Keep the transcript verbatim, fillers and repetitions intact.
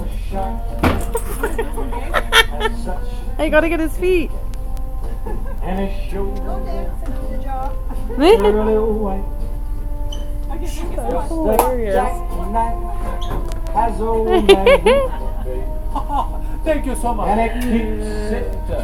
I gotta get his feet. And it shows That's hilarious. has old man. Thank you so much. And it keeps it.